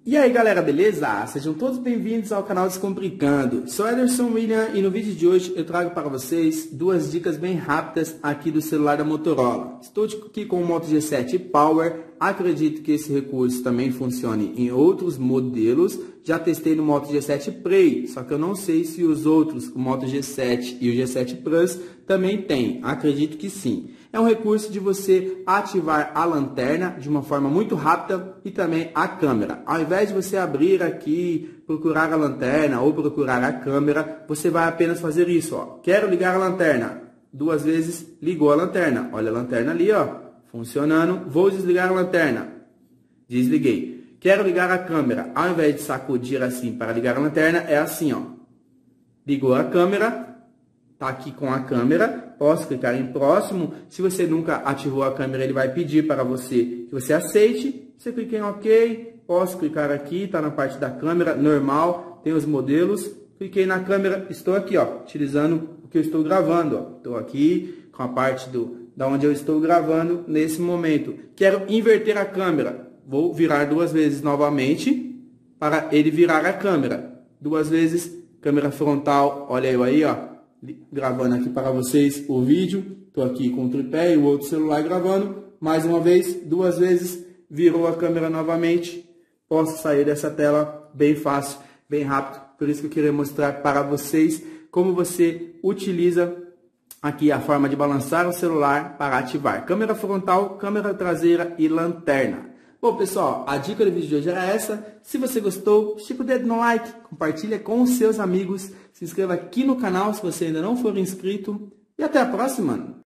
E aí galera, beleza? Sejam todos bem-vindos ao canal Descomplicando. Sou Ederson William e no vídeo de hoje eu trago para vocês duas dicas bem rápidas aqui do celular da Motorola. Estou aqui com o Moto G7 Power, acredito que esse recurso também funcione em outros modelos. Já testei no Moto G7 Play, só que eu não sei se os outros, o Moto G7 e o G7 Plus, também tem. Acredito que sim. É um recurso de você ativar a lanterna de uma forma muito rápida e também a câmera. Ao invés de você abrir aqui, procurar a lanterna ou procurar a câmera, você vai apenas fazer isso, ó. Quero ligar a lanterna. Duas vezes ligou a lanterna. Olha a lanterna ali, ó, funcionando. Vou desligar a lanterna. Desliguei. Quero ligar a câmera. Ao invés de sacudir assim para ligar a lanterna, é assim, ó. Ligou a câmera. Tá aqui com a câmera, posso clicar em próximo. Se você nunca ativou a câmera, ele vai pedir para você que você aceite. Você clica em OK, posso clicar aqui, tá na parte da câmera, normal, tem os modelos. Cliquei na câmera, estou aqui, ó, utilizando o que eu estou gravando, ó. Estou aqui com a parte da onde eu estou gravando nesse momento. Quero inverter a câmera, vou virar duas vezes novamente para ele virar a câmera. Duas vezes, câmera frontal, olha eu aí, ó. Gravando aqui para vocês o vídeo. Estou aqui com o tripé e o outro celular gravando. Mais uma vez, duas vezes, virou a câmera novamente. Posso sair dessa tela bem fácil, bem rápido. Por isso que eu queria mostrar para vocês como você utiliza aqui a forma de balançar o celular para ativar câmera frontal, câmera traseira e lanterna. Bom, pessoal, a dica do vídeo de hoje era essa. Se você gostou, estica o dedo no like, compartilha com os seus amigos, se inscreva aqui no canal se você ainda não for inscrito e até a próxima!